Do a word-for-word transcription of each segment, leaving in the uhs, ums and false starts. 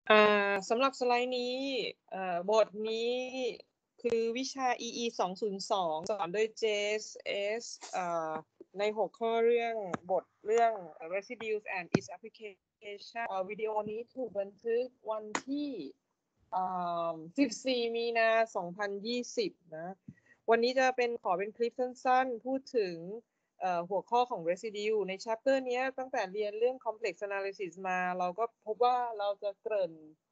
อ่าสำหรับสไลด์นี้เอ่อบทนี้คือวิชา อี อี สองศูนย์สองสอนโดย เจ เอส เอส อ่าในหัวข้อเรื่องบทเรื่อง residues and its application อ่าวิดีโอนี้ถูกบันทึกวันที่อ่าสิบสี่มีนาสองพันยี่สิบนะวันนี้จะเป็นขอเป็นคลิปสั้นๆพูดถึงหัวข้อของ residue ใน chapter นี้ตั้งแต่เรียนเรื่อง complex analysis มาเราก็พบว่าเราจะเกริ่น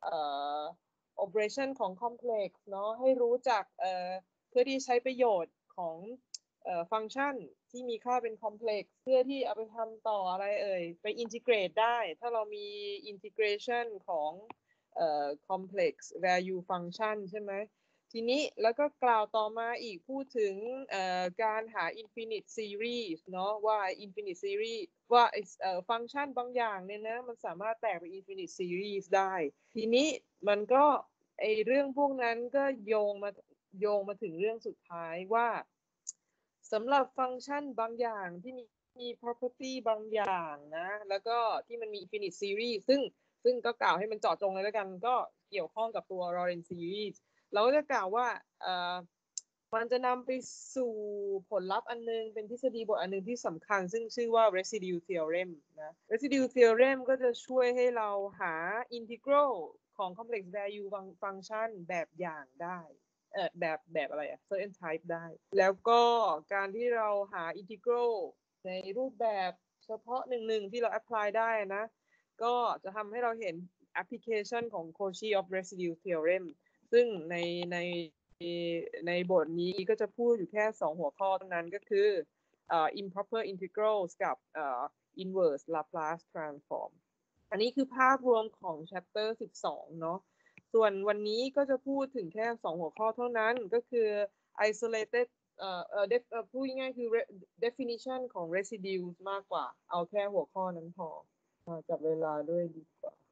operation ของ complex เนาะให้รู้จักเพื่อที่ใช้ประโยชน์ของฟังก์ชันที่มีค่าเป็น complex เพื่อที่เอาไปทำต่ออะไรเอ่ยไป integrate ได้ถ้าเรามี integration ของ complex value function ใช่ไหมทีนี้แล้วก็กล่าวต่อมาอีกพูดถึงการหา infinite series เนาะว่า infinite series ว่าฟังก์ชันบางอย่างเนี่ยนะมันสามารถแตกเป็น infinite series ได้ทีนี้มันก็ไอเรื่องพวกนั้นก็โยงมาโยงมาถึงเรื่องสุดท้ายว่าสำหรับฟังก์ชันบางอย่างที่มีมี property บางอย่างนะแล้วก็ที่มันมี infinite series ซึ่งซึ่งก็กล่าวให้มันเจาะจงเลยแล้วกันก็เกี่ยวข้องกับตัว Lorentz series เราก็จะกล่าวว่าเอ่อมันจะนำไปสู่ผลลัพธ์อันนึงเป็นทฤษฎีบทอันนึงที่สำคัญซึ่งชื่อว่า residue theorem นะ residue theorem ก็จะช่วยให้เราหา integral ของ complex value function แบบอย่างได้เอ่อแบบแบบอะไรอะ certain type ได้แล้วก็การที่เราหา integral ในรูปแบบเฉพาะหนึ่งๆที่เรา apply ได้นะก็จะทำให้เราเห็น application ของ Cauchy of residue theorem ซึ่งในในในบทนี้ก็จะพูดอยู่แค่สองหัวข้อเท่านั้นก็คือ uh, improper integrals กับ uh, inverse Laplace transform อันนี้คือภาพรวมของ chapter สิบสองเนาะส่วนวันนี้ก็จะพูดถึงแค่สองหัวข้อเท่านั้นก็คือ isolated เอ่อเอ่อพูดง่ายๆคือ definition ของ residue มากกว่าเอาแค่หัวข้อนั้นพอจับเวลาด้วยดีกว่า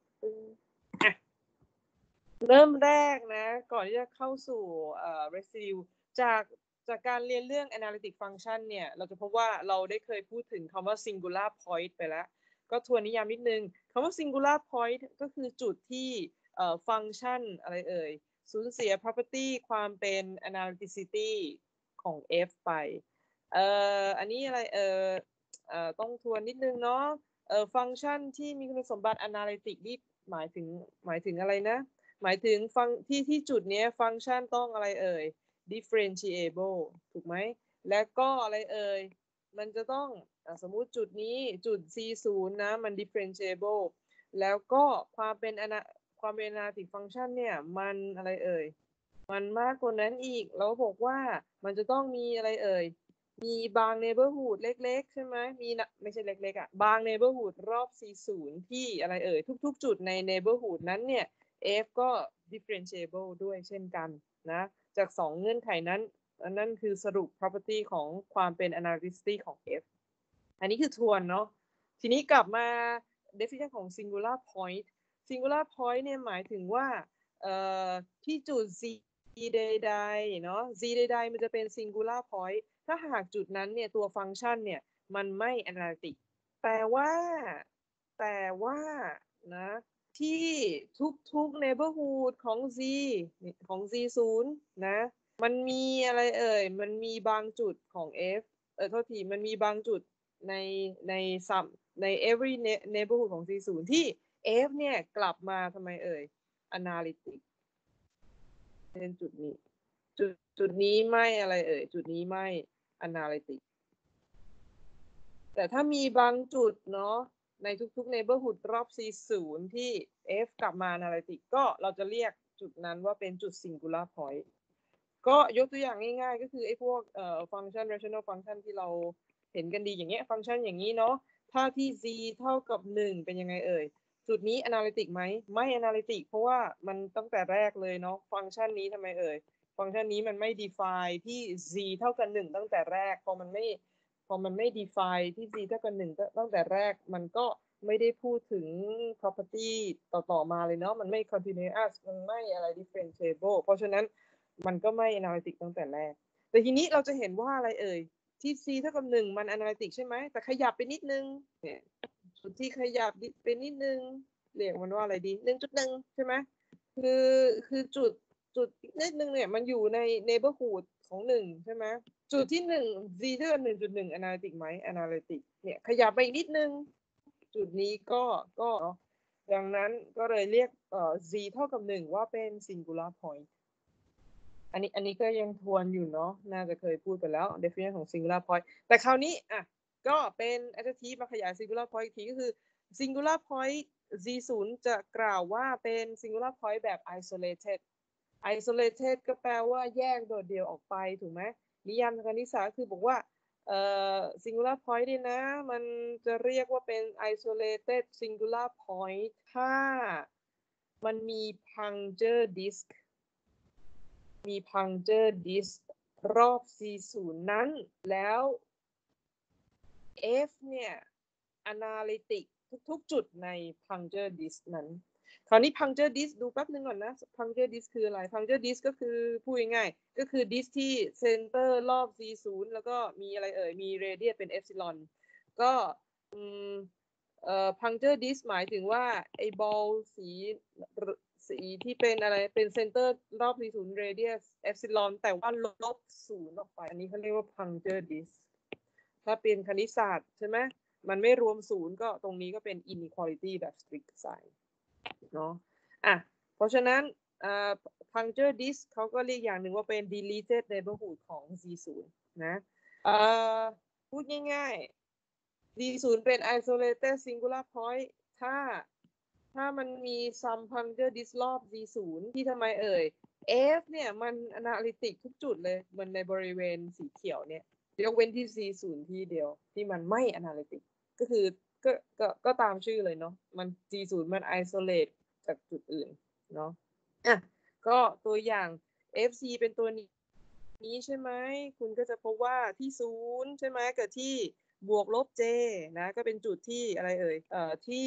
เริ่มแรกนะก่อนที่จะเข้าสู่เอ่อ residue จากจากการเรียนเรื่อง analytic function เนี่ยเราจะพบว่าเราได้เคยพูดถึงคำว่า singular point ไปแล้วก็ทวนนิยามนิดนึงคำว่า singular point ก็คือจุดที่เอ่อฟังก์ชันอะไรเอ่ยสูญเสีย property ความเป็น analyticity ของ f ไปเอ่ออันนี้อะไรเอ่อเอ่อต้องทวนนิดนึงเนาะเอ่อฟังก์ชันที่มีคุณสมบัติ analytic นี่หมายถึงหมายถึงอะไรนะหมายถึงฟังที่ที่จุดนี้ฟังก์ชันต้องอะไรเอ่ย differentiable ถูกไหมและก็อะไรเอ่ยมันจะต้องสมมุติจุดนี้จุด ซี ศูนย์ นะมัน differentiable แล้วก็ความเป็นอนาความเป็น analytic function เนี่ยมันอะไรเอ่ยมันมากกว่านั้นอีกเราบอกว่ามันจะต้องมีอะไรเอ่ยมีบาง neighborhood เล็กๆใช่ไหมมีนะไม่ใช่เล็กๆอ่ะบาง neighborhood รอบ ซี ศูนย์ ที่อะไรเอ่ยทุกๆจุดใน neighborhood นั้นเนี่ย f ก็ differentiable ด้วยเช่นกันนะจากสองเงื่อนไขนั้นนั่นคือสรุป property ของความเป็น analyticity ของ f อันนี้คือทวนเนาะทีนี้กลับมา definition ของ singular point singular point เนี่ยหมายถึงว่าเอ่อที่จุด z ใดๆเนาะ z ใดๆมันจะเป็น singular point ถ้าหากจุดนั้นเนี่ยตัวฟังก์ชันเนี่ยมันไม่ analytic แต่ว่าแต่ว่านะที่ทุกๆ neighborhood ของ z ของ z ศูนย์นะมันมีอะไรเอ่ยมันมีบางจุดของ f เออโทษทีมันมีบางจุดในในซัมใน every neighborhood ของ z ศูนย์ที่ f เนี่ยกลับมาทำไมเอ่ย analytic เป็นจุดนี้จุดจุดนี้ไม่อะไรเอ่ยจุดนี้ไม่ analytic แต่ถ้ามีบางจุดเนาะในทุกๆ neighborhood รอบ ซี ศูนย์ ที่ f กลับมา analytic ก็เราจะเรียกจุดนั้นว่าเป็นจุด singular point ก็ยกตัวอย่างง่ายๆก็คือไอ้พวกเอ่อฟังก์ชัน rational function ที่เราเห็นกันดีอย่างเงี้ยฟังก์ชันอย่างนี้เนาะถ้าที่ z เท่ากับหนึ่งเป็นยังไงเอ่ยจุดนี้ analytic ไหมไม่ analytic เพราะว่ามันตั้งแต่แรกเลยเนาะฟังก์ชันนี้ทำไมเอ่ยฟังก์ชันนี้มันไม่ define ที่ z เท่ากับหนึ่งตั้งแต่แรกพอมันไม่พอมันไม่ define ที่ z เท่ากับหนึ่งตั้งแต่แรกมันก็ไม่ได้พูดถึง property ต่อๆมาเลยเนาะมันไม่ continuous มันไม่อะไร differentiable เพราะฉะนั้นมันก็ไม่ analytic ตั้งแต่แรกแต่ทีนี้เราจะเห็นว่าอะไรเอ่ยที่ c เท่ากับหนึ่งมัน analytic ใช่ไหมแต่ขยับไปนิดนึงเนี่ยจุดที่ขยับไปนิดนึงเรียกมันว่าอะไรดี หนึ่งจุดหนึ่ง ใช่ไหมคือคือจุดจุดนิดนึงเนี่ยมันอยู่ใน neighborhood ของหนึ่งใช่ไหมจุดที่หนึ่ง z เท่ากับ หนึ่งจุดหนึ่ง analytic ไหม analytic เนี่ยขยับไปอีกนิดนึงจุดนี้ก็ก็ดังนั้นก็เลยเรียกเอ่อ z เท่ากับหนึ่งว่าเป็น singular point อันนี้อันนี้ก็ยังทวนอยู่เนาะน่าจะเคยพูดไปแล้ว definition ของ singular point แต่คราวนี้อ่ะก็เป็น adjective มาขยาย singular point อีกทีก็คือ singular point z ศูนย์จะกล่าวว่าเป็น singular point แบบ isolated isolated ก็แปลว่าแยกโดดเดี่ยวออกไปถูกไหมนิยามทางคณิตศาสตร์คือบอกว่าเอ่อ singular point นี่นะมันจะเรียกว่าเป็น isolated singular point ถ้ามันมี puncture disk มี puncture disk รอบ ซี ศูนย์ นั้นแล้ว F เนี่ย analytic ทุกๆจุดใน puncture disk นั้นคราวนี้ puncture disk ดูแป๊บนึงก่อนนะ puncture disk คืออะไร puncture disk ก็คือพูดง่ายๆก็คือ disk ที่ center รอบ ซี ศูนย์ แล้วก็มีอะไรเอ่ยมี radius เป็น epsilon ก็อืมเอ่อ puncture disk หมายถึงว่าไอ้ ball สีสีที่เป็นอะไรเป็น center รอบ ซี ศูนย์ radius epsilon แต่ว่าลบศูนย์ออกไปอันนี้เขาเรียกว่า puncture disk ถ้าเป็นคณิตศาสตร์ใช่ไหมมันไม่รวมศูนย์ก็ตรงนี้ก็เป็น inequality แบบ strict sign เนาะอ่ะเพราะฉะนั้นอ่า puncture disk เขาก็เรียกอย่างหนึ่งว่าเป็น deleted neighborhood ของ ซี ศูนย์ นะอ่าพูดง่ายๆ ซี ศูนย์ เป็น isolated singular point ถ้าถ้ามันมี some puncture disk รอบ ซี ศูนย์ ที่ทำไมเอ่ย F เนี่ยมัน analytic ทุกจุดเลยมันในบริเวณสีเขียวเนี่ยยกเว้นที่ ซี ศูนย์ ที่เดียวที่มันไม่ analytic ก็คือก็ก็ก็ตามชื่อเลยเนาะมัน ซี ศูนย์ มัน isolate จากจุดอื่นเนาะอ่ะก็ตัวอย่าง เอฟ ซี เป็นตัวนี้นี้ใช่ไหมคุณก็จะพบว่าที่ศูนย์ใช่ไหมกับที่บวกลบ j นะก็เป็นจุดที่อะไรเอ่ยเอ่อที่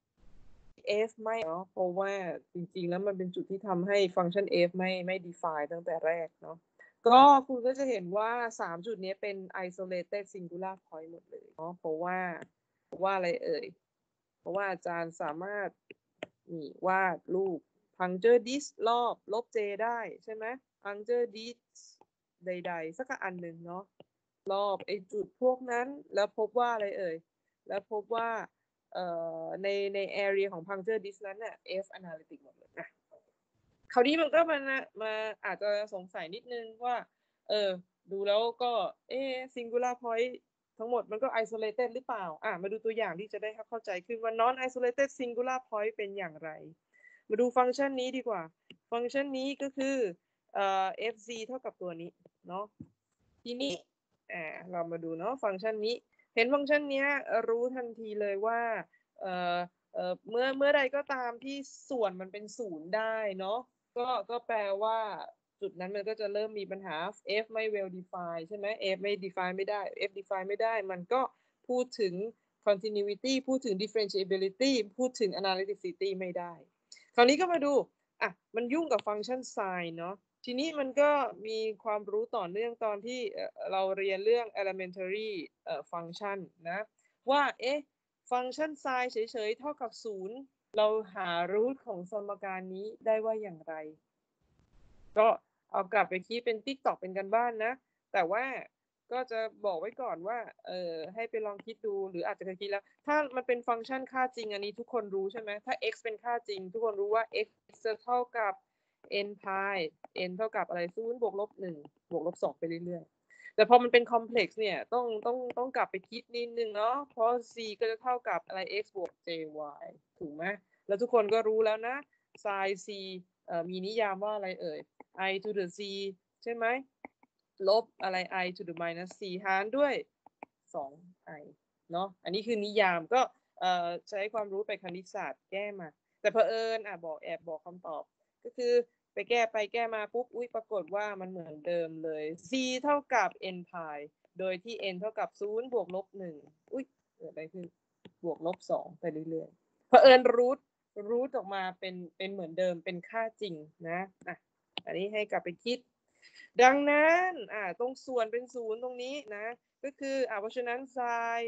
f ไม่เนาะเพราะว่าจริงๆแล้วมันเป็นจุดที่ทำให้ฟังก์ชัน f ไม่ไม่ define ตั้งแต่แรกเนาะก็คุณก็จะเห็นว่าสามจุดนี้เป็น isolated singular point หมดเลยเนาะเพราะว่าเพราะว่าอะไรเอ่ยเพราะว่าอาจารย์สามารถนี่วาดรูป puncture disk รอบลบ j ได้ใช่ไหม puncture disk ใดๆสักอันหนึ่งเนาะรอบไอ้จุดพวกนั้นแล้วพบว่าอะไรเอ่ยแล้วพบว่าเอ่อในใน area ของ puncture disk นั้นน่ะ F analytic หมดเลยนะคราวนี้มันก็มามาอาจจะสงสัยนิดนึงว่าเออดูแล้วก็เอ๊ะ singular point ทั้งหมดมันก็ isolated หรือเปล่าอ่ะมาดูตัวอย่างที่จะได้เข้าใจขึ้นว่า non isolated singular point เป็นอย่างไรมาดูฟังก์ชันนี้ดีกว่าฟังก์ชันนี้ก็คือเอ่อ fz เท่ากับตัวนี้เนาะทีนี้อ่าเรามาดูเนาะฟังก์ชันนี้เห็นฟังก์ชันนี้รู้ทันทีเลยว่าเอ่อเอ่อเมื่อเมื่อใดก็ตามที่ส่วนมันเป็นศูนย์ได้เนาะก็ก็แปลว่าจุดนั้นมันก็จะเริ่มมีปัญหา f ไม่ well defined ใช่ไหม f ไม่ define ไม่ได้ f define ไม่ได้มันก็พูดถึง continuity พูดถึง differentiability พูดถึง analyticity ไม่ได้คราวนี้ก็มาดูอ่ะมันยุ่งกับฟังก์ชัน sin เนาะทีนี้มันก็มีความรู้ต่อเนื่องตอนที่เราเรียนเรื่อง elementary function นะว่าเอ๊ะฟังก์ชัน sin เฉยๆเท่ากับศูนย์เราหารูทของสมการนี้ได้ว่าอย่างไรก็เอากลับไปคิดเป็น TikTok เป็นกันบ้านนะแต่ว่าก็จะบอกไว้ก่อนว่าเออให้ไปลองคิดดูหรืออาจจะเคยคิดแล้วถ้ามันเป็นฟังก์ชันค่าจริงอันนี้ทุกคนรู้ใช่ไหมถ้า x เป็นค่าจริงทุกคนรู้ว่า x จะเท่ากับ n pi n เท่ากับอะไรศูนย์บวกลบหนึ่งบวกลบสองไปเรื่อยๆแต่พอมันเป็นคอมเพล็กซ์เนี่ยต้องต้องต้องกลับไปคิดนิดนึงเนาะเพราะ c ก็จะเท่ากับอะไร x บวก jy ถูกไหมแล้วทุกคนก็รู้แล้วนะ sin c เอ่อมีนิยามว่าอะไรเอ่ย i to the c ใช่ไหมลบอะไร i to the minus c หารด้วย สอง i เนาะอันนี้คือนิยามก็เอ่อใช้ความรู้ไปคณิตศาสตร์แก้มาแต่เผอิญอ่ะบอกแอบบอกคำตอบก็คือไปแก้ไปแก้มาปุ๊บอุ้ยปรากฏว่ามันเหมือนเดิมเลย c เท่ากับ n pi โดยที่ n เท่ากับศูนย์บวกลบหนึ่งอุ้ยเกิดอะไรขึ้นบวกลบสองไปเรื่อยๆเผอิญรูทรูทออกมาเป็นเป็นเหมือนเดิมเป็นค่าจริงนะอ่ะอันนี้ให้กลับไปคิดดังนั้นอ่าตรงส่วนเป็นศูนย์ตรงนี้นะก็คืออ่าเพราะฉะนั้น sin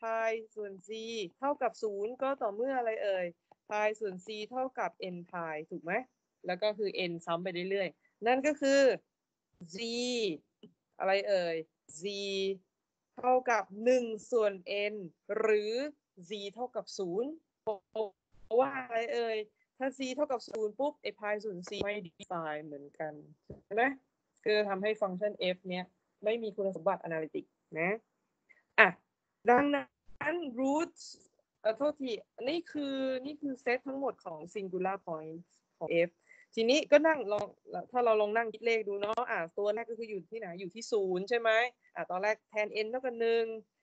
pi ส่วน c เท่ากับศูนย์ก็ต่อเมื่ออะไรเอ่ย pi ส่วน c เท่ากับ n pi ถูกไหมแล้วก็คือ n ซ้ำไปเรื่อยๆนั่นก็คือ z อะไรเอ่ย z เท่ากับหนึ่งส่วน n หรือ z เท่ากับศูนย์เพราะว่าอะไรเอ่ยถ้า c เท่ากับศูนย์ปุ๊บไอ้ pi ส่วน c ไม่ define เหมือนกันใช่ไหมก็ทำให้ฟังก์ชัน f เนี้ยไม่มีคุณสมบัติ analytic นะอ่ะดังนั้น roots เอ่อโทษทีนี่คือนี่คือเซตทั้งหมดของ singular point ของ f ทีนี้ก็นั่งลองถ้าเราลองนั่งคิดเลขดูเนาะอ่ะตัวแรกก็คืออยู่ที่ไหนอยู่ที่ศูนย์ใช่ไหมอ่ะตอนแรกแทน n เท่ากับหนึ่ง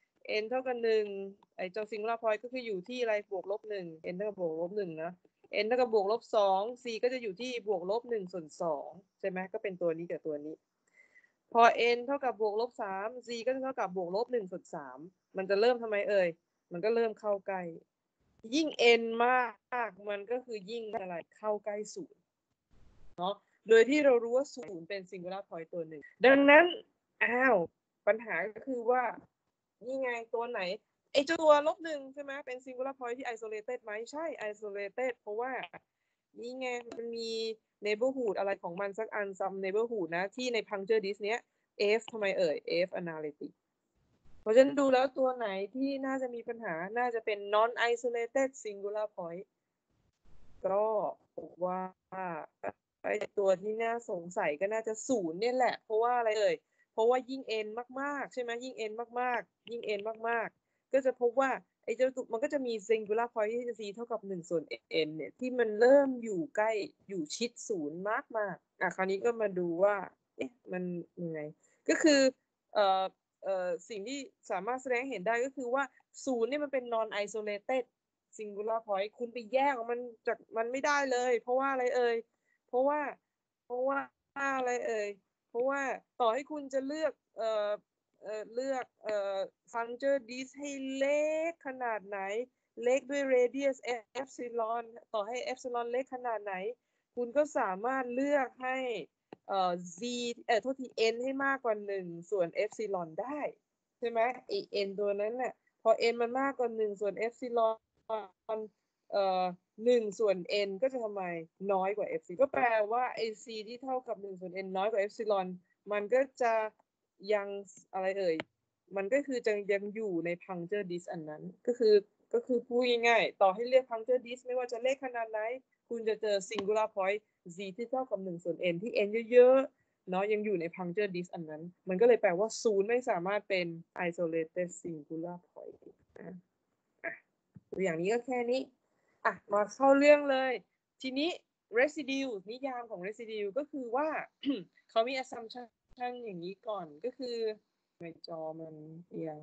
n เท่ากับหนึ่งไอ้เจ้า singular point ก็คืออยู่ที่อะไรบวกลบหนึ่ง n เท่ากับบวกลบหนึ่งนะ n เท่ากับบวกลบสอง c ก็จะอยู่ที่บวกลบหนึ่งส่วนสองใช่ไหมก็เป็นตัวนี้กับตัวนี้พอ n เท่ากับบวกลบสาม c ก็จะเท่ากับบวกลบหนึ่งส่วนสามมันจะเริ่มทำไมเอ่ยมันก็เริ่มเข้าใกล้ยิ่ง n มากมันก็คือยิ่งอะไรเข้าใกล้ศูนย์เนาะโดยที่เรารู้ว่าศูนย์เป็น singular point ตัวหนึ่งดังนั้นอ้าวปัญหาก็คือว่านี่ไงตัวไหนไอตัวลบหนึ่งใช่ไหมเป็น singular point ที่ isolated ไหมใช่ isolated เพราะว่านี่ไงมันมี neighborhood อะไรของมันสักอัน some neighborhood นะที่ใน puncture disk เนี้ย f ทำไมเอ่ย f analytic เพราะฉะนั้นดูแล้วตัวไหนที่น่าจะมีปัญหาน่าจะเป็น non isolated singular point ก็ผมว่าไอตัวที่น่าสงสัยก็น่าจะศูนย์เนี่ยแหละเพราะว่าอะไรเอ่ยเพราะว่ายิ่ง n มากๆใช่ไหมยิ่ง n มากๆยิ่ง n มากๆก็จะพบว่าไอ้เจ้าตุกมันก็จะมี singular point ที่จะ c เท่ากับหนึ่งส่วน n เนี่ยที่มันเริ่มอยู่ใกล้อยู่ชิดศูนย์มากๆอ่ะคราวนี้ก็มาดูว่าเอ๊ะมันยังไงก็คือเอ่อเอ่อสิ่งที่สามารถแสดงเห็นได้ก็คือว่าศูนย์เนี่ยมันเป็น non isolated singular point คุณไปแยกมันจากมันไม่ได้เลยเพราะว่าอะไรเอ่ยเพราะว่าเพราะว่าอะไรเอ่ยเพราะว่าต่อให้คุณจะเลือกเอ่อเอ่อเลือกเอ่อ puncture disk ให้เล็กขนาดไหนเล็กด้วย radius epsilon ต่อให้ epsilon เล็กขนาดไหนคุณก็สามารถเลือกให้เอ่อ z เอ่อโทษที n ให้มากกว่าหนึ่งส่วน epsilon ได้ใช่ไหมไอ n ตัวนั้นน่ะพอ n มันมากกว่าหนึ่งส่วน epsilonเอ่อหนึ่งส่วน n ก็จะทำไมน้อยกว่า epsilon ก็แปลว่าไอ c ที่เท่ากับหนึ่งส่วน n น้อยกว่า epsilon มันก็จะยังอะไรเอ่ยมันก็คือจะยังอยู่ใน puncture disk อันนั้นก็คือก็คือพูดง่ายๆต่อให้เรียก puncture disk ไม่ว่าจะเลขขนาดไหนคุณจะเจอ singular point z ที่เท่ากับหนึ่งส่วน n ที่ n เยอะๆเนาะยังอยู่ใน puncture disk อันนั้นมันก็เลยแปลว่าศูนย์ไม่สามารถเป็น isolated singular point นะตัวอย่างนี้ก็แค่นี้อ่ะมาเข้าเรื่องเลยทีนี้ residue นิยามของ residue ก็คือว่า เขามี assumption อย่างนี้ก่อนก็คือในจอมันเอียง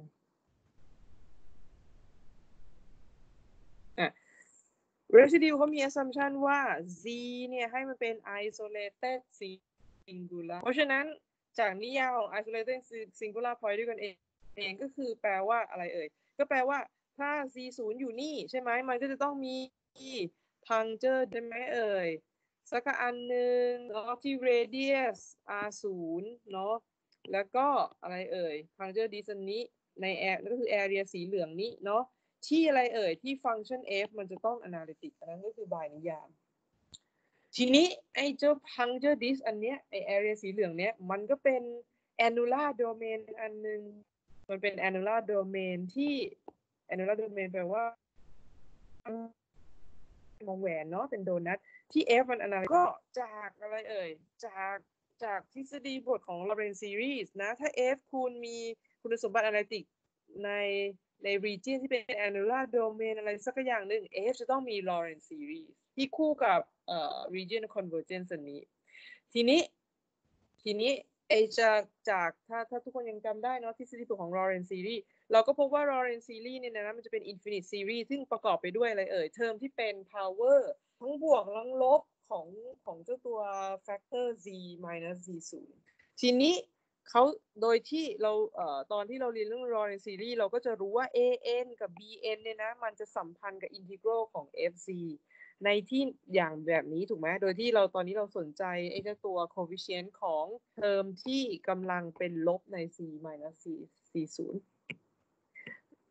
อ่ะ residue เขามี assumption ว่า z เนี่ยให้มันเป็น isolated singular เพราะฉะนั้นจากนิยามของ isolated singular point ด้วยกันเองเองก็คือแปลว่าอะไรเอ่ยก็แปลว่าถ้า z ศูนย์อยู่นี่ใช่ไหมมันก็จะต้องมี puncture ใช่ไหมเอ่ยสักอันหนึ่งเนาะที่ radius r ศูนย์เนาะแล้วก็อะไรเอ่ย puncture disk นี้ใน area ก็คือ area สีเหลืองนี้เนาะที่อะไรเอ่ยที่ฟังก์ชัน f มันจะต้อง analytic อันนั้นก็คือบายนิยามทีนี้ไอ้เจ้า puncture disk อันเนี้ยไอ้ area สีเหลืองเนี้ยมันก็เป็น annular domain อันนึงมันเป็น annular domain ที่ annular domain แปลว่าวงแหวนเนาะเป็นโดนัทที่ f มัน analytic ก็จากอะไรเอ่ยจากจากทฤษฎีบทของ Lorentz series นะถ้า f คุณมีคุณสมบัติ analytic ในใน region ที่เป็น annular domain อะไรสักอย่างหนึ่ง f จะต้องมี Lorentz series ที่คู่กับเอ่อ region convergence อันนี้ทีนี้ทีนี้ไอจากจากถ้าถ้าทุกคนยังจำได้เนาะทฤษฎีบทของ Lorentz series เราก็พบว่า Lorentz series เนี่ยนะมันจะเป็น infinite series ซึ่งประกอบไปด้วยอะไรเอ่ยเทอมที่เป็น power ทั้งบวกทั้งลบของของเจ้าตัว factor z minus z ศูนย์ทีนี้เขาโดยที่เราเอ่อตอนที่เราเรียนเรื่อง Lorentz series เราก็จะรู้ว่า an กับ bn เนี่ยนะมันจะสัมพันธ์กับ integral ของ fc ในที่อย่างแบบนี้ถูกไหมโดยที่เราตอนนี้เราสนใจไอ้เจ้าตัว coefficient ของเทอมที่กำลังเป็นลบใน c minus c สี่ศูนย์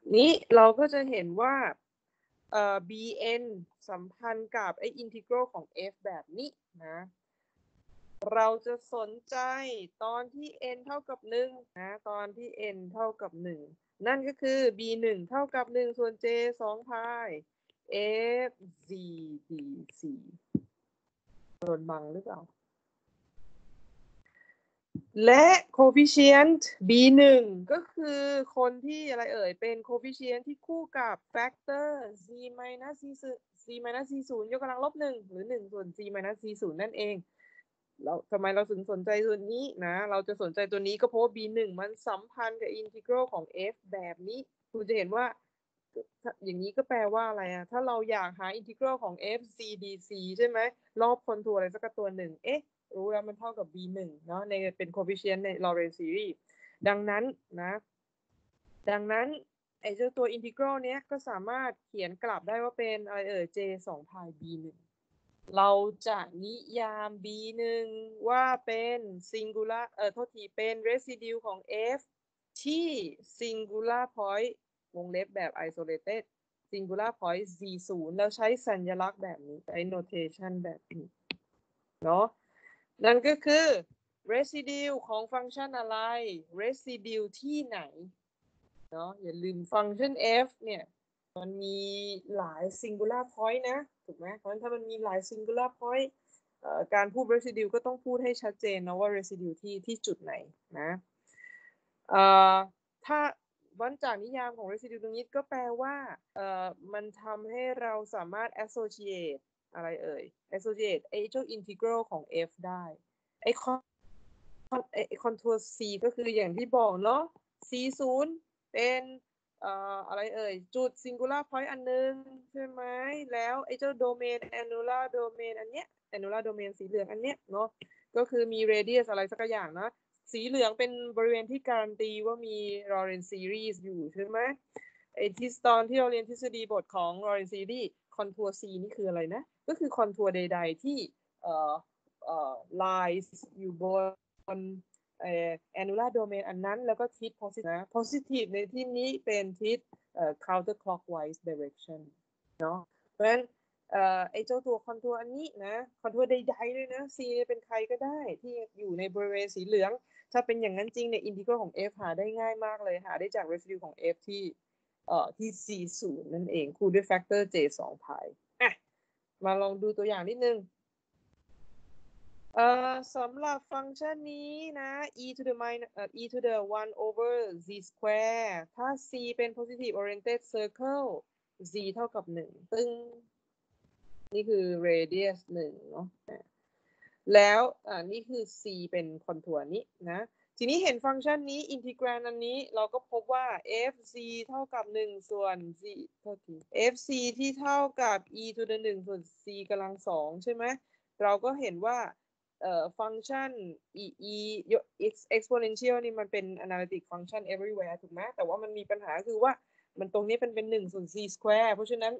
นี้เราก็จะเห็นว่าเอ่อ bn สัมพันธ์กับไอ้ integral ของ f แบบนี้นะเราจะสนใจตอนที่ n เท่ากับหนึ่งนะตอนที่ n เท่ากับหนึ่งนั่นก็คือ b หนึ่งเท่ากับหนึ่งส่วน j สองพาย f z dc โดนบังหรือเปล่าและ coefficient บี หนึ่ง ก็คือคนที่อะไรเอ่ยเป็น coefficient ที่คู่กับ factor z minus c z minus c ศูนย์ยกกำลังลบหนึ่งหรือหนึ่งส่วน z minus c ศูนย์นั่นเองเราทำไมเราถึงสนใจตัวนี้นะเราจะสนใจตัวนี้ก็เพราะว่า บี หนึ่ง มันสัมพันธ์กับ integral ของ f แบบนี้คุณจะเห็นว่าอย่างนี้ก็แปลว่าอะไรอะถ้าเราอยากหา integral ของ f c dc ใช่ไหมรอบคอนทัวร์อะไรสักตัวหนึ่งเอ๊ะรู้แล้วมันเท่ากับ บี หนึ่ง เนาะในเป็น coefficient ใน Lorentz series ดังนั้นนะดังนั้นไอ้เจ้าตัว integral เนี้ยก็สามารถเขียนกลับได้ว่าเป็นอะไรเอ่ย j สองพาย b หนึ่งเราจะนิยาม b หนึ่งว่าเป็น singular เอ่อโทษทีเป็น residue ของ f ที่ singular point วงเล็บแบบ isolated singular point z ศูนย์แล้วใช้สัญลักษณ์แบบนี้ใช้ notation แบบนี้เนาะนั่นก็คือ residue ของฟังก์ชันอะไร residue ที่ไหนเนาะอย่าลืมฟังก์ชัน f เนี่ยมันมีหลาย singular point นะถูกไหมเพราะฉะนั้นถ้ามันมีหลาย singular point การพูด residue ก็ต้องพูดให้ชัดเจนนะว่า residue ที่ที่จุดไหนนะถ้าวันจากนิยามของ residue ตรงนี้ก็แปลว่ามันทำให้เราสามารถ associate อะไรเอ่ย associate ไอ้เจ้า integral ของ f ได้ไอ้คอนทัวร์ c ก็คืออย่างที่บอกเนาะ c ศูนย์เป็นเอ่ออะไรเอ่ยจุด singular point อันนึงใช่ไหมแล้วไอ้เจ้า domain annular domain อันเนี้ย annular domain สีเหลืองอันเนี้ยเนาะก็คือมี radius อะไรสักอย่างนะสีเหลืองเป็นบริเวณที่การันตีว่ามี Lorentz series อยู่ใช่ไหมไอ้ที่ตอนที่เราเรียนทฤษฎีบทของ Lorentz series คอนทัวร์ c นี่คืออะไรนะก็คือคอนทัวร์ใดๆที่เอ่อเอ่อ lies อยู่บนเอ่อ annular domain อันนั้นแล้วก็ทิศ positive นะ positive ในที่นี้เป็นทิศเอ่อ counterclockwise direction เนาะเพราะฉะนั้นเอ่อไอ้เจ้าตัวคอนทัวร์อันนี้นะคอนทัวร์ใดๆเลยนะ c เป็นใครก็ได้ที่อยู่ในบริเวณสีเหลืองถ้าเป็นอย่างนั้นจริงเนี่ย integral ของ f หาได้ง่ายมากเลยหาได้จาก residue ของ f ที่เอ่อที่ c ศูนย์นั่นเองคูณด้วย factor j สองพายอ่ะมาลองดูตัวอย่างนิดนึงเอ่อสำหรับฟังก์ชันนี้นะ e to the minus เอ่อ e to the one over z square ถ้า c เป็น positive oriented circle z เท่ากับหนึ่งตึ้งนี่คือ radius หนึ่งเนาะแล้วอ่านี่คือ c เป็นคอนทัวร์นี้นะทีนี้เห็นฟังก์ชันนี้ integrand อันนี้เราก็พบว่า fc เท่ากับหนึ่งส่วน z โทษที fc ที่เท่ากับ e to the หนึ่งส่วน c กำลังสองใช่ไหมเราก็เห็นว่าเอ่อฟังก์ชัน e e exponential นี่มันเป็น analytic function everywhere ถูกไหมแต่ว่ามันมีปัญหาคือว่ามันตรงนี้เป็นเป็นหนึ่งส่วน c square เพราะฉะนั้น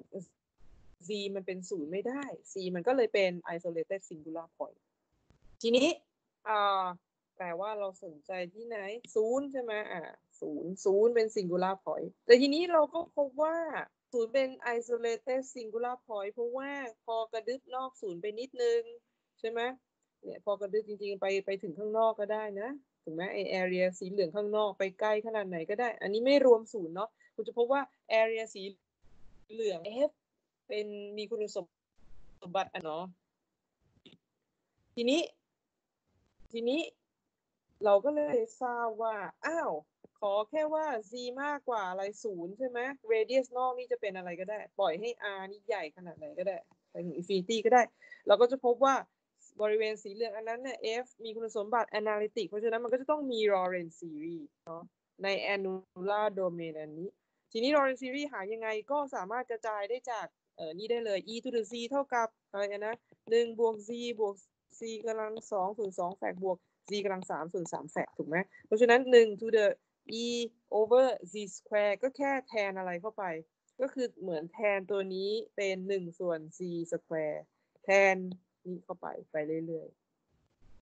z มันเป็นศูนย์ไม่ได้ c มันก็เลยเป็น isolated singular point ทีนี้อ่าแต่ว่าเราสนใจที่ไหนศูนย์ใช่ไหมอ่าศูนย์ศูนย์เป็น singular point แต่ทีนี้เราก็พบว่าศูนย์เป็น isolated singular point เพราะว่าพอกระดึบนอกศูนย์ไปนิดนึงใช่ไหมเนี่ยพอกระดึบจริงๆไปไปถึงข้างนอกก็ได้นะถูกไหมไอ area สีเหลืองข้างนอกไปใกล้ขนาดไหนก็ได้อันนี้ไม่รวมศูนย์เนาะคุณจะพบว่า area สีเหลือง f เป็นมีคุณสมบัติอ่ะเนาะทีนี้ทีนี้เราก็เลยทราบว่าอ้าวขอแค่ว่า z มากกว่าอะไรศูนย์ใช่ไหม radius นอกนี่จะเป็นอะไรก็ได้ปล่อยให้ r นี่ใหญ่ขนาดไหนก็ได้ไปถึง infinity ก็ได้เราก็จะพบว่าบริเวณสีเหลืองอันนั้นเนี่ย f มีคุณสมบัติ analytic เพราะฉะนั้นมันก็จะต้องมี Lorentz series เนาะใน annular domain อันนี้ทีนี้ Lorentz series หายังไงก็สามารถกระจายได้จากเออนี่ได้เลย e to the c เท่ากับอะไรนะหนึ่งบวก z บวก c กำลังสองส่วนสองแฝกบวก z กำลังสามส่วนสามแฝกถูกไหมเพราะฉะนั้นหนึ่ง to the e over z square ก็แค่แทนอะไรเข้าไปก็คือเหมือนแทนตัวนี้เป็นหนึ่งส่วน z square แทนนี้เข้าไปไปเรื่อยๆ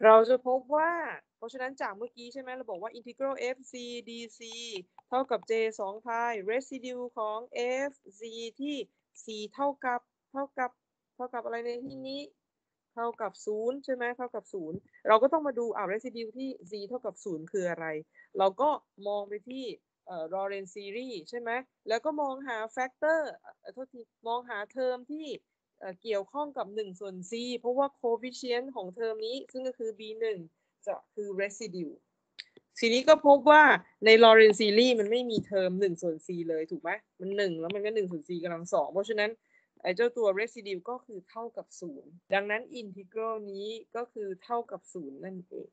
เราจะพบว่าเพราะฉะนั้นจากเมื่อกี้ใช่ไหมเราบอกว่า integral f c dc เท่ากับ j สอง pi residue ของ f c ที่ c เท่ากับเท่ากับเท่ากับอะไรในที่นี้เท่ากับศูนย์ใช่ไหมเท่ากับศูนย์เราก็ต้องมาดูอ่า residue ที่ c เท่ากับศูนย์คืออะไรเราก็มองไปที่เอ่อ Lorentz series ใช่ไหมแล้วก็มองหา factor เอ่อโทษทีมองหาเทอมที่เกี่ยวข้องกับหนึ่งส่วน c เพราะว่า coefficient ของเทอมนี้ซึ่งก็คือ b หนึ่งจะคือ residue ทีนี้ก็พบว่าใน Lorentz series มันไม่มีเทอมหนึ่งส่วน c เลยถูกไหมมันหนึ่งแล้วมันก็หนึ่งส่วน c กำลังสองเพราะฉะนั้นไอ้เจ้าตัว residue ก็คือเท่ากับศูนย์ดังนั้น integral นี้ก็คือเท่ากับศูนย์นั่นเอง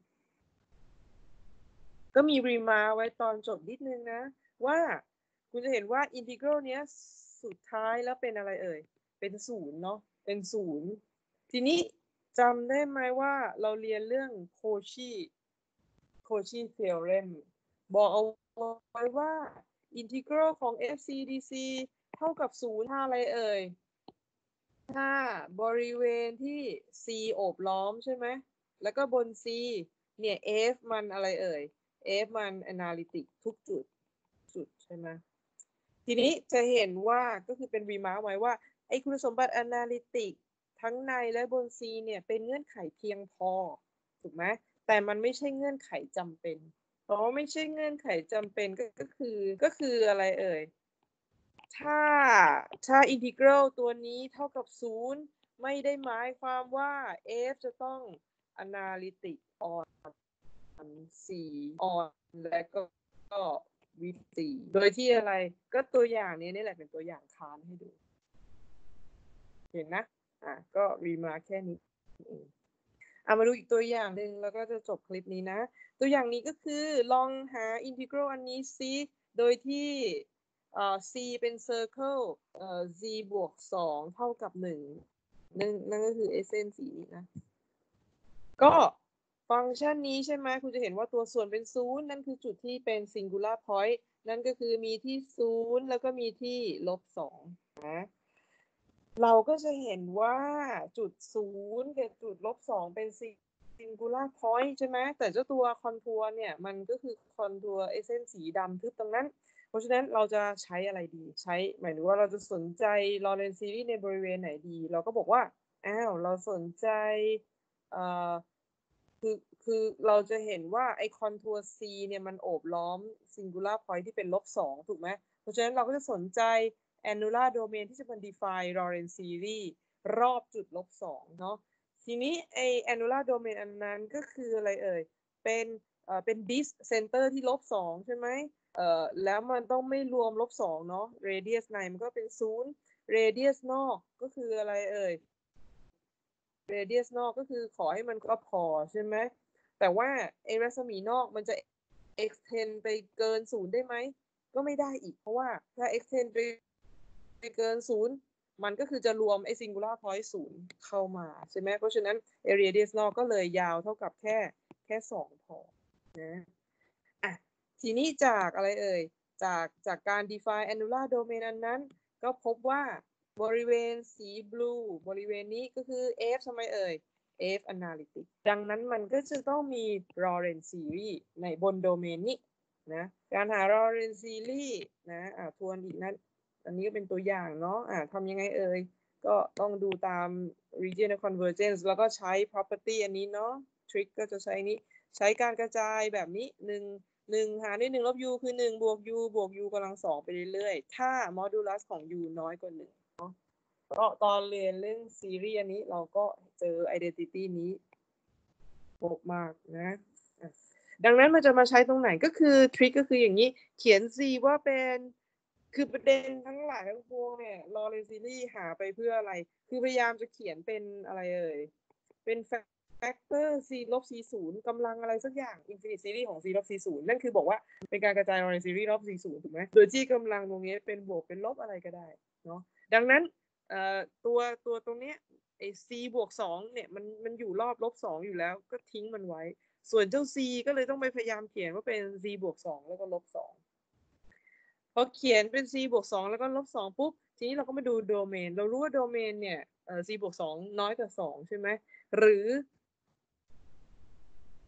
ก็มีรีมาไว้ตอนจบนิดนึงนะว่าคุณจะเห็นว่า integral เนี้ยสุดท้ายแล้วเป็นอะไรเอ่ยเป็นศูนย์เนาะเป็นศูนย์ทีนี้จำได้ไหมว่าเราเรียนเรื่อง Cauchy Cauchy theorem บอกเอาไว้ว่า integral ของ f c dc เท่ากับศูนย์ถ้าอะไรเอ่ยถ้าบริเวณที่ c โอบล้อมใช่ไหมแล้วก็บน c เนี่ย f มันอะไรเอ่ย f มัน analytic ทุกจุดจุดใช่ไหมทีนี้จะเห็นว่าก็คือเป็นรีมาร์คไว้ว่าไอ้คุณสมบัติ analytic ทั้งในและบน c เนี่ยเป็นเงื่อนไขเพียงพอถูกไหมแต่มันไม่ใช่เงื่อนไขจำเป็นเพราะไม่ใช่เงื่อนไขจำเป็นก็คือก็คืออะไรเอ่ยถ้าถ้า integral ตัวนี้เท่ากับศูนย์ไม่ได้หมายความว่า f จะต้อง analytic on c on และก็วิธีโดยที่อะไรก็ตัวอย่างนี้นี่แหละเป็นตัวอย่างค้านให้ดูเห็นนะอ่ะก็รีมาร์คแค่นี้เองเอามาดูอีกตัวอย่างหนึ่งแล้วก็จะจบคลิปนี้นะตัวอย่างนี้ก็คือลองหา integral อันนี้ซิโดยที่เอ่อ c เป็น circle เอ่อ z บวกสองเท่ากับหนึ่งนั่นนั่นก็คือเอเซนสีนี้นะก็ฟังก์ชันนี้ใช่ไหมคุณจะเห็นว่าตัวส่วนเป็นศูนย์นั่นคือจุดที่เป็น singular point นั่นก็คือมีที่ศูนย์แล้วก็มีที่ลบสองนะเราก็จะเห็นว่าจุดศูนย์กับจุดลบสองเป็น singular point ใช่ไหมแต่เจ้าตัวคอนทัวร์เนี่ยมันก็คือคอนทัวร์เอเซนสีดำทึบตรงนั้นเพราะฉะนั้นเราจะใช้อะไรดีใช้หมายถึงว่าเราจะสนใจ Lorentz series ในบริเวณไหนดีเราก็บอกว่าอ้าวเราสนใจเอ่อคือคือเราจะเห็นว่าไอคอนทัวร์ c เนี่ยมันโอบล้อม singular point ที่เป็นลบสองถูกไหมเพราะฉะนั้นเราก็จะสนใจ annular domain ที่จะเป็น define Lorentz series รอบจุดลบสองเนาะทีนี้ไอ annular domain อันนั้นก็คืออะไรเอ่ยเป็นเอ่อเป็น disk center ที่ลบสองใช่ไหมเอ่อแล้วมันต้องไม่รวมลบสองเนาะ radius ในมันก็เป็นศูนย์ radius นอกก็คืออะไรเอ่ย radius นอกก็คือขอให้มันก็พอใช่ไหมแต่ว่าไอ้รัศมีนอกมันจะ extend ไปเกินศูนย์ได้ไหมก็ไม่ได้อีกเพราะว่าถ้า extend ไปไปเกินศูนย์มันก็คือจะรวมไอ้ singular point ศูนย์เข้ามาใช่ไหมเพราะฉะนั้น radius นอกก็เลยยาวเท่ากับแค่แค่สองพอนะอ่ะทีนี้จากอะไรเอ่ยจากจากการ define annular domain อันนั้นก็พบว่าบริเวณสี blue บริเวณนี้ก็คือ f ทำไมเอ่ย f analytic ดังนั้นมันก็จะต้องมี Lorentz series ในบนโดเมนนี้นะการหา Lorentz series นะอ่ะทวนอีกนะอันนี้ก็เป็นตัวอย่างเนาะอ่ะทำยังไงเอ่ยก็ต้องดูตาม regional convergence แล้วก็ใช้ property อันนี้เนาะ trick ก็จะใช้นี้ใช้การกระจายแบบนี้หนึ่งหนึ่งหารด้วยหนึ่งลบ u คือหนึ่งบวก u บวก u กำลังสองไปเรื่อยๆถ้า modulus ของ u น้อยกว่าหนึ่งเนาะก็ตอนเรียนเรื่องซีรีส์อันนี้เราก็เจอ identity นี้พบมากนะดังนั้นมันจะมาใช้ตรงไหนก็คือทริคก็คืออย่างนี้เขียน c ว่าเป็นคือประเด็นทั้งหลายทั้งปวงเนี่ย Lorentz series หาไปเพื่ออะไรคือพยายามจะเขียนเป็นอะไรเอ่ยเป็นแฟกเตอร์ c ลบ c ศูนย์กำลังอะไรสักอย่าง infinite series ของ c ลบ c ศูนย์นั่นคือบอกว่าเป็นการกระจาย Lorentz series รอบ c ศูนย์ถูกไหมโดยที่กำลังตรงนี้เป็นบวกเป็นลบอะไรก็ได้เนาะดังนั้นเอ่อตัวตัวตรงเนี้ยไอ้ c บวกสองเนี่ยมันมันอยู่รอบลบสองอยู่แล้วก็ทิ้งมันไว้ส่วนเจ้า c ก็เลยต้องไปพยายามเขียนว่าเป็น c บวกสองแล้วก็ลบสองพอเขียนเป็น c บวกสองแล้วก็ลบสองปุ๊บทีนี้เราก็มาดูโดเมนเรารู้ว่าโดเมนเนี่ยเอ่อ c บวกสองน้อยกว่าสองใช่ไหมหรือ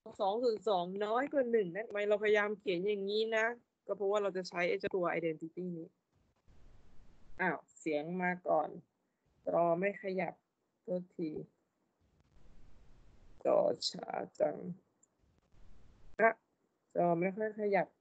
สองส่วนสองน้อยกว่าหนึ่งนั่นทำไมเราพยายามเขียนอย่างนี้นะก็เพราะว่าเราจะใช้ไอ้เจ้าตัว identity นี้อ้าวเสียงมาก่อนจอไม่ขยับโทษทีจอช้าจังอะจอไม่ค่อยขยับ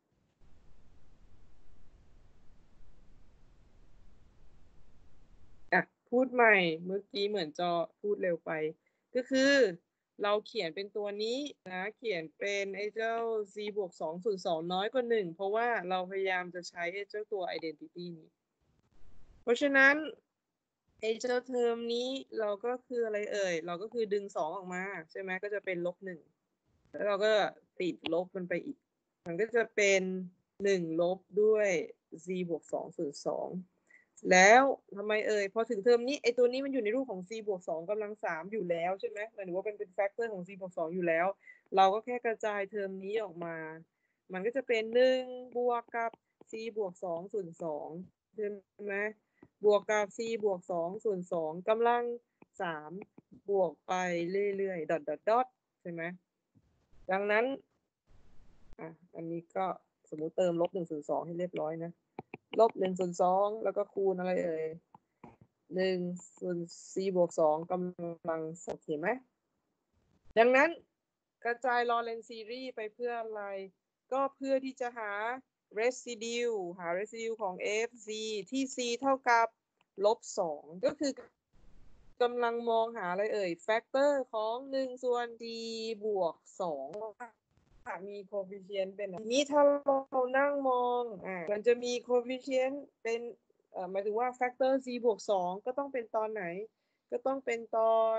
อ่ะพูดใหม่เมื่อกี้เหมือนจอพูดเร็วไปก็คือเราเขียนเป็นตัวนี้นะเขียนเป็นไอ้เจ้า z บวกสองส่วนสองน้อยกว่าหนึ่งเพราะว่าเราพยายามจะใช้ไอ้เจ้าตัว identity นี้เพราะฉะนั้นไอ้เจ้าเทอมนี้เราก็คืออะไรเอ่ยเราก็คือดึงสองออกมาใช่ไหมก็จะเป็นลบหนึ่งแล้วเราก็ติดลบมันไปอีกมันก็จะเป็นหนึ่งลบด้วย z บวกสองส่วนสองแล้วทำไมเอ่ยพอถึงเทอมนี้ไอ้ตัวนี้มันอยู่ในรูปของ z บวกสองกำลังสามอยู่แล้วใช่ไหมหมายถึงว่าเป็นเป็นแฟกเตอร์ของ z บวกสองอยู่แล้วเราก็แค่กระจายเทอมนี้ออกมามันก็จะเป็นหนึ่งบวกกับ z บวกสองส่วนสองใช่ไหมบวกกับ c บวกสองส่วนสองกำลังสามบวกไปเรื่อยๆดอทดอทดอทใช่ไหมดังนั้นอ่ะอันนี้ก็สมมุติเติมลบหนึ่งส่วนสองให้เรียบร้อยนะลบหนึ่งส่วนสองแล้วก็คูณอะไรเอ่ยหนึ่งส่วน c บวกสองกำลังสองเห็นไหมดังนั้นกระจายลอเรนซ์ซีรีส์ไปเพื่ออะไรก็เพื่อที่จะหา residue หา residue ของ f c ที่ c เท่ากับลบสองก็คือกำลังมองหาอะไรเอ่ยแฟกเตอร์ของหนึ่งส่วน c บวกสองมีโคฟิเชียนเป็นนี้ถ้าเรานั่งมองอ่ามันจะมีโคฟิเชียนเป็นเอ่อหมายถึงว่าแฟกเตอร์ c บวกสองก็ต้องเป็นตอนไหนก็ต้องเป็นตอน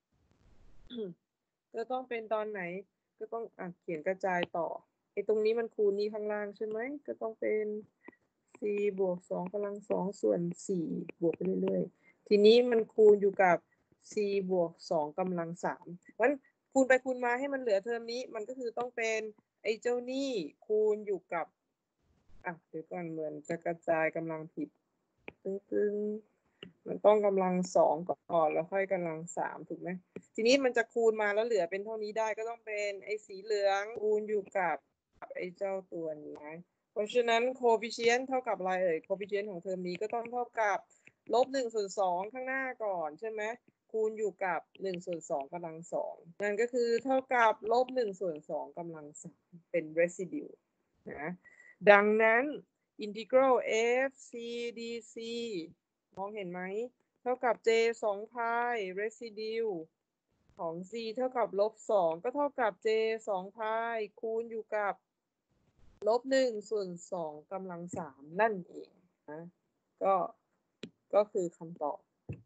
ก็ต้องเป็นตอนไหนก็ต้องอ่ะเขียนกระจายต่อไอ้ตรงนี้มันคูณนี้ข้างล่างใช่ไหมก็ต้องเป็น c บวกสองกำลังสองส่วนสี่บวกไปเรื่อยๆทีนี้มันคูณอยู่กับ c บวกสองกำลังสามวันคูณไปคูณมาให้มันเหลือเทอมนี้มันก็คือต้องเป็นไอ้เจ้านี่คูณอยู่กับอ่ะเดี๋ยวก่อนเหมือนจะกระจายกำลังผิดตึ้งๆมันต้องกำลังสองก่อนแล้วค่อยกำลังสามถูกไหมทีนี้มันจะคูณมาแล้วเหลือเป็นเท่านี้ได้ก็ต้องเป็นไอ้สีเหลืองคูณอยู่กับไอ้เจ้าตัวนี้เพราะฉะนั้นโคฟิเชียนเท่ากับอะไรเอ่ยโคฟิเชียนของเทอมนี้ก็ต้องเท่ากับลบหนึ่งส่วนสองข้างหน้าก่อนใช่ไหมคูณอยู่กับหนึ่งส่วนสองกำลังสองนั่นก็คือเท่ากับลบหนึ่งส่วนสองกำลังสามเป็น residue นะดังนั้น integral f c dc มองเห็นไหมเท่ากับ j สองพาย residue ของ c เท่ากับลบสองก็เท่ากับ j สองพายคูณอยู่กับลบหนึ่งส่วนสองกำลังสามนั่นเองนะก็ก็คือคำตอบ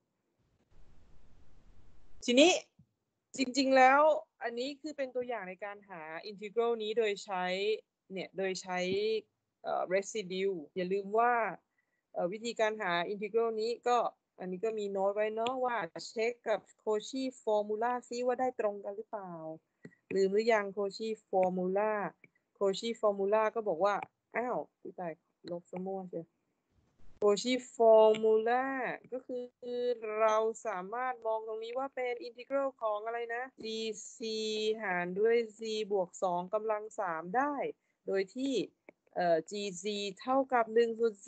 ทีนี้จริงๆแล้วอันนี้คือเป็นตัวอย่างในการหา integral นี้โดยใช้เนี่ยโดยใช้เอ่อ residue อย่าลืมว่าเอ่อวิธีการหา integral นี้ก็อันนี้ก็มีโน้ตไว้เนาะว่าเช็คกับ Cauchy formula ซิว่าได้ตรงกันหรือเปล่าลืมหรือยัง Cauchy formula Cauchy formula ก็บอกว่าอ้าวพี่ตายลบสมั่วเชียวCauchy formula ก็คือเราสามารถมองตรงนี้ว่าเป็น integral ของอะไรนะ gc หารด้วย z บวกสองกำลังสามได้ โดยที่เอ่อ gc เท่ากับหนึ่งส่วน c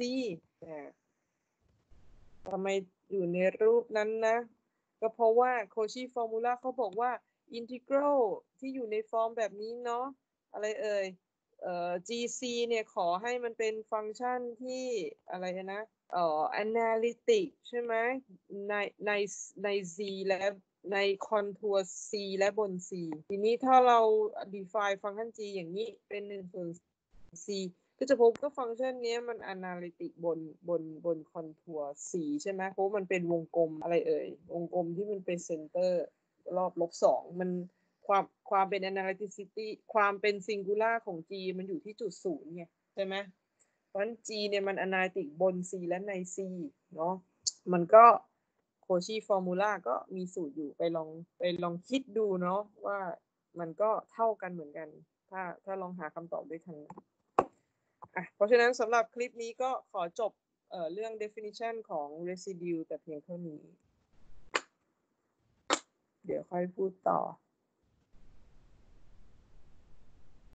ทำไมอยู่ในรูปนั้นนะก็เพราะว่า Cauchy formula เขาบอกว่า integral ที่อยู่ในฟอร์มแบบนี้เนาะอะไรเอ่ยเอ่อ gc เนี่ยขอให้มันเป็นฟังก์ชันที่อะไรนะเอ่อ analytic ใช่ไหมในในใน z และในคอนทัวร์ c และบน c ทีนี้ถ้าเรา define ฟังก์ชัน g อย่างนี้เป็นหนึ่งส่วน c ก็จะพบว่าฟังก์ชันนี้มัน analytic บนบนบนคอนทัวร์ c ใช่ไหมเพราะมันเป็นวงกลมอะไรเอ่ยวงกลมที่มันเป็นเซนเตอร์รอบลบสองมันความความเป็น analyticity ความเป็น singular ของ g มันอยู่ที่จุดศูนย์ไงใช่ไหมเพราะฉะนั้น g เนี่ยมัน analytic บน c และใน c เนาะมันก็โคชี่ฟอร์มูลาก็มีสูตรอยู่ไปลองไปลองคิดดูเนาะว่ามันก็เท่ากันเหมือนกันถ้าถ้าลองหาคำตอบด้วยกันอ่ะเพราะฉะนั้นสำหรับคลิปนี้ก็ขอจบเอ่อเรื่อง definition ของ residue แต่เพียงเท่านี้เดี๋ยวค่อยพูดต่อ